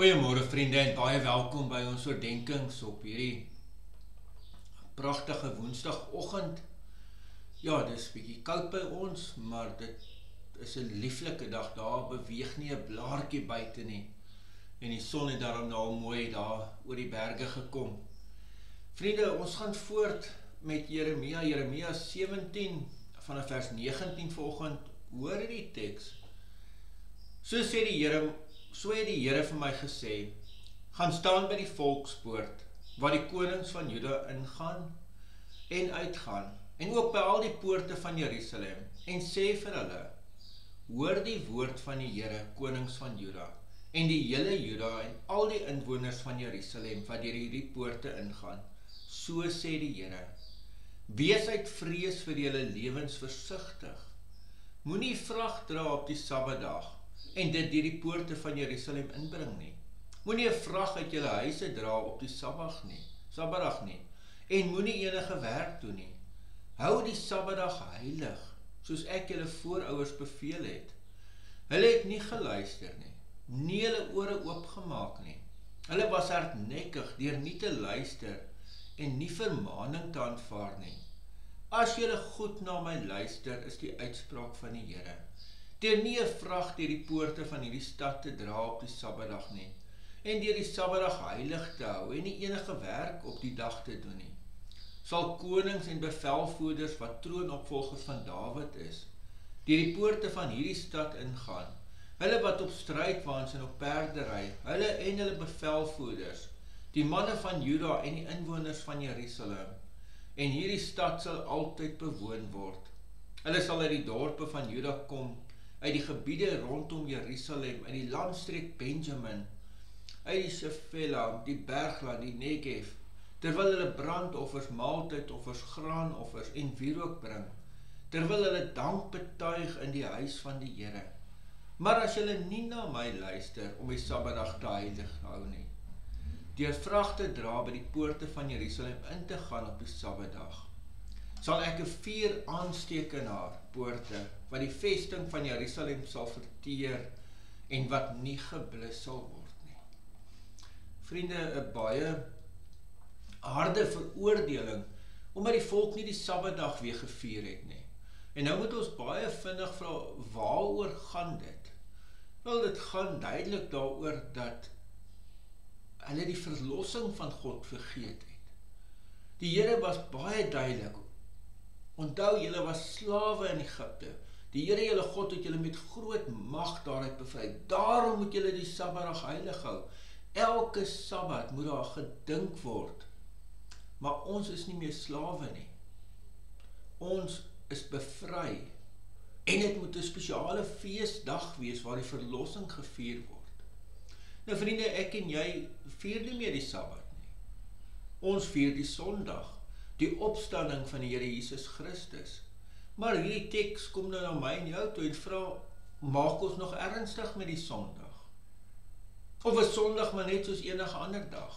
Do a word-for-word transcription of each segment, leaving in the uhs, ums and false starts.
Goeiemôre vriende en baie welkom by ons oordenkings op hierdie pragtige woensdagoggend. Ja, dis bietjie koud by ons, maar dit is 'n lieflike dag. Daar beweeg nie 'n blaartjie buite nie. En die son het daarom nou al mooi daar oor die berge gekom. Vriende, ons gaan voort met Jeremia, Jeremia sewentien vanaf vers negentien vanoggend. Hoor die teks. So sê die Here, so het die Here vir my gesê, gaan staan by die volkspoort, waar die konings van Juda ingaan en uitgaan, en ook by al die poorte van Jerusalem, en sê vir hulle, hoor die woord van die Here, konings van Juda, en die hele Juda en al die inwoners van Jerusalem, wat deur hierdie poorte ingaan. So sê die Here, wees uit vrees vir julle lewens versigtig. Moenie vrag dra op die Sabbatdag, en dit deur die poorte van Jerusalem inbring nie. Moenie 'n vrag uit julle huise dra op die Sabbatdag nie, Sabbatdag nie, en moenie enige werk doen nie. Hou die Sabbatdag heilig, soos ek julle voorouers beveel het. Hulle het nie geluister nie, nie hulle ore oopgemaak nie. Hulle was hardnekkig deur nie te luister en nie vermaaning te aanvaar nie. As julle goed na my luister, is die uitspraak van die Here. Deur nie 'n vrag deur die poorte van hierdie stad te dra op die Sabbatdag nie, en deur die Sabbatdag heilig te hou, en nie enige werk op die dag te doen nie, sal konings en bevelvoerders wat troonopvolgers van Dawid is, deur die poorte van hierdie stad ingaan, hulle wat op strydwaans en op perde ry, hulle en hulle bevelvoerders, die manne van Juda en die inwoners van Jerusalem, en hierdie stad sal altyd bewoon word. Hulle sal uit die dorpe van Juda kom, uit die gebiede rondom Jerusalem, uit die landstreek Benjamin, uit die Shefela, die Bergland, die Negev, terwyl hulle brandoffers, maaltydoffers, graanoffers en wierook bring, terwyl hulle dank betuig in die huis van die Here. Maar as julle nie na my luister om die Sabbatdag te heilig hou nie, deur vrag te dra by die poorte van Jerusalem in te gaan op die Sabbatdag, sal ek 'n vuur aansteek in haar poorte, wat die vesting van Jerusalem sal verteer en wat nie geblus sal word nie. Vriende, 'n baie harde veroordeling, omdat die volk nie die Sabbatdag weer gevier het nie. En nou moet ons baie vinnig vra, waaroor gaan dit? Wel, dit gaan duidelik daaroor dat hulle die verlossing van God vergeet het. Die Here was baie duidelik. Onthou, julle was slawe in Egipte. Die Here julle God het julle met groot mag daaruit bevry. Daarom moet julle die Sabbatdag heilig hou. Elke Sabbat moet daar gedink word. Maar ons is nie meer slawe nie. Ons is bevry. En dit moet 'n spesiale feesdag wees waar die verlossing gevier word. Nou vriende, ek en jy vier nie meer die Sabbat nie. Ons vier die Sondag, die opstanding van die Here Jesus Christus. Maar hierdie teks kom nou na my en jou toe en vra, maak ons nog ernstig met die Sondag? Of is Sondag maar net soos enige ander dag?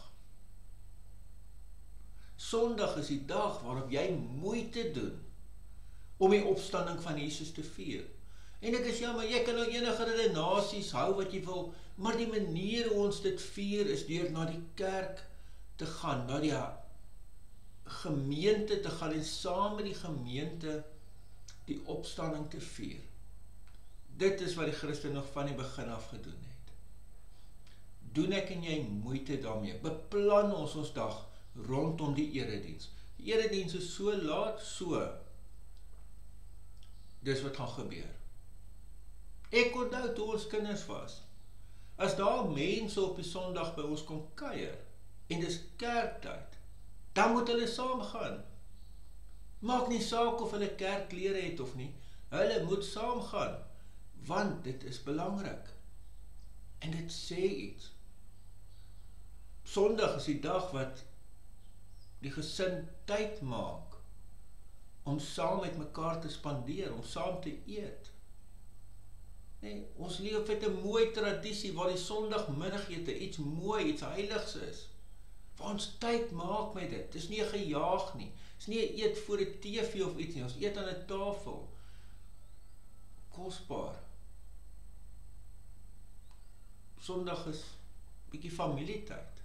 Sondag is die dag waarop jy moeite doen om die opstanding van Jesus te vier. En ek is jammer, jy kan nou enige redenasies hou wat jy wil, maar die manier hoe ons dit vier is deur na die kerk te gaan, na die gemeente te gaan en saam met die gemeente die opstanding te vier. Dit is wat die Christen nog van die begin af gedoen het. Doen ek en jy moeite daarmee, beplan ons ons dag rondom die erediens. Die erediens is so laat, so. Dis wat gaan gebeur. Ek onthou toe ons kinders was, as daar mense op die Sondag by ons kom kuier, en dis kerktyd, dan moet hulle saam gaan. Maak nie saak of hulle kerkklere het of nie, hulle moet saam gaan, want dit is belangrik. En dit sê iets. Sondag is die dag wat die gesin tyd maak, om saam met mekaar te spandeer, om saam te eet. Nee, ons leef met 'n mooi tradisie waar die Sondagmiddagete iets mooi, iets heiligs is. Waar ons tyd maak met dit. Dis nie 'n gejaag nie. Dis nie 'n eet voor die T V of iets nie. Ons eet aan 'n tafel. Kosbaar. Sondag is bietjie familietyd.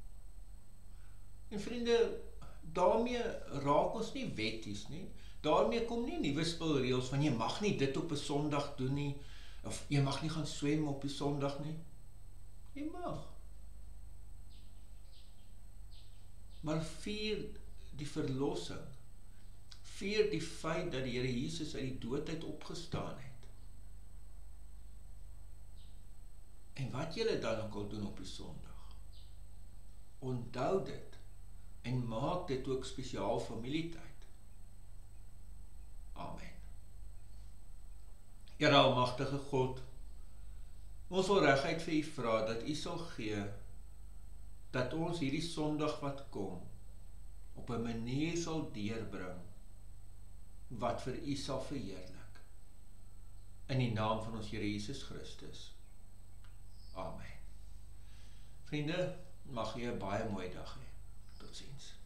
En vriende, daarmee raak ons nie wetties nie. Daarmee kom nie nuwe spelreëls van jy mag nie dit op 'n Sondag doen nie, of jy mag nie gaan swem op 'n Sondag nie. Jy mag. Maar vier die verlossing, vier die feit dat die Here Jesus uit die dood uit opgestaan het. En wat julle dan ook al doen op die Sondag, onthou dit en maak dit ook spesiaal familietyd. Amen. Here almagtige God, ons wil reguit vir U vra dat U sal gee dat ons hierdie Sondag wat kom op 'n manier sal deurbring wat vir U sal verheerlik. In die naam van ons Here Jesus Christus. Amen. Vriende, mag jy 'n baie mooi dag hê. Totsiens.